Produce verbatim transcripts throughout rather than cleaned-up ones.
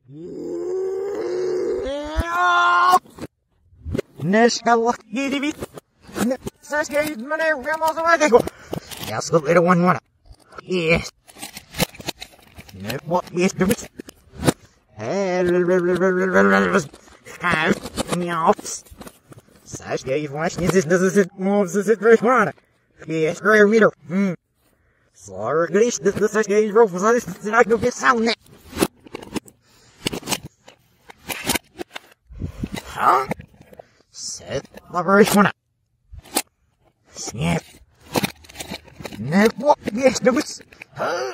نشكل جديد ساشكي من الرمز وادكو يصل إلى one one yes what yes do it Meows Sashka watching this does it moves this very smart yes very reader hmm sorry Grish this the Sashka is rough so this is not going to get sound net huh said the very smart snap snap what yes do it huh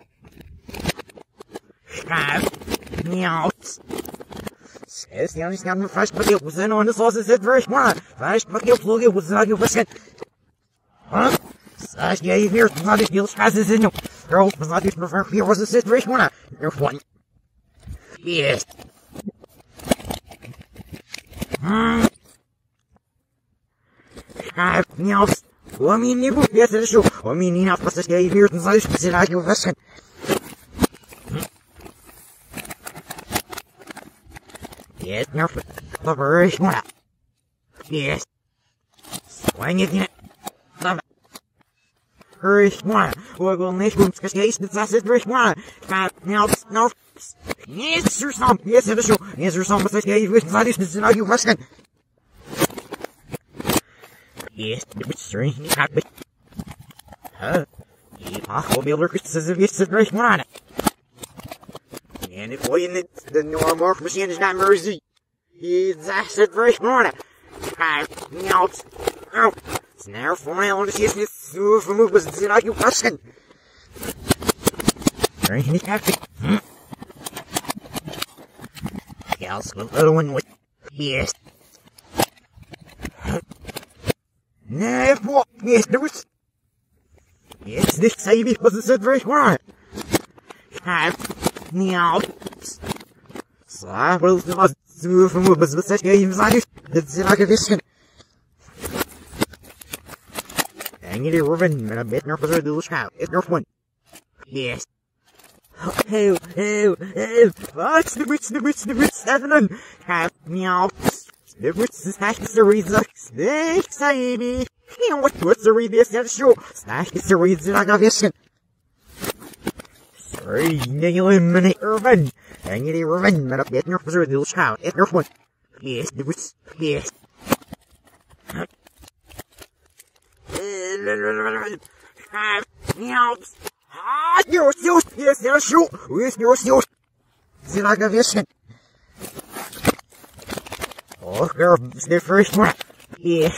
Meows Says the only scan fresh but it was in on the sauce is very smart. Fresh but you plug it was like you was Huh? Sash gave here not it feels passes in you. Girl was not it prefer here was a sit very smart. You're one. Yes. Hmm. Ah, meows. I mean you yes it's true. I mean you have to say here and say it's like you was Yes, no, the very smart. Yes. Swing it in it. Love it. Very smart. We're going to make rooms because that's very smart. Now, no. Yes, there's some. Yes, it's true. Yes, there's some. But this guy is not this not you listen. Yes, it's strange. Huh? I'll be able to say it's very smart. And if we in the normal machine is not mercy, he's actually very smart. I know it's now for my own business, so for me was it like you person. Very happy. Yes, the little one with yes. Now, what? Yes, there was. Yes, this baby was very smart. Meow. So I will not do from what was such games like it. It's like a vision. And you Ruben, and a bit nervous to do shout. It's not one. Yes. Oh, oh, oh. What's the witch, the witch, the witch, seven? Have meow. The witch is hash the reason. Snakes, baby. You know what? What's the read this? That's true. Snack is the reason like a vision. Sorry, you eliminate Irvin. And you Irvin, but up at your preserve the child. At your one. Yes, the witch. Yes. Ah, you're still. Yes, you're still. Yes, you're still. See like a vision. Oh, girl, it's the first one. Yes.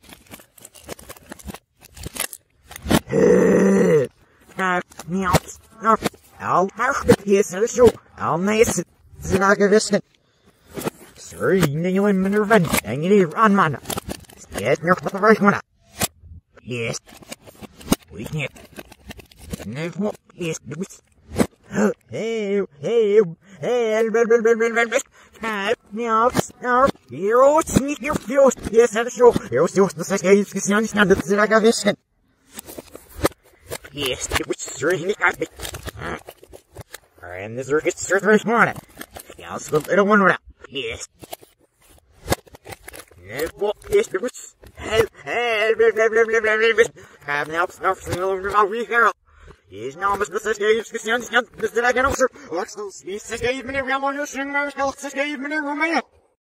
Ah, meow. No. I'll have to piss in the show. I'll nice it. It's not a vision. Sorry, you and Minervan. And you need run, man. Yes, you're the first one. Yes. We can't. Never. Yes, hey, hey, hey, hey, meow, no, you're sneak your fuse. Yes, that's true. You're still the second. You can understand it's like a vision. Yes, it was really happy. And this is very smart. Yes, the little one went out. Yes. Yes, what is the witch? Hey, hey, have now, now, now, we girl. He's now, Mister Games, Christian, Mister Again, sir. What's those? He's a game in a real one, you're singing, Mister Games in a Romania.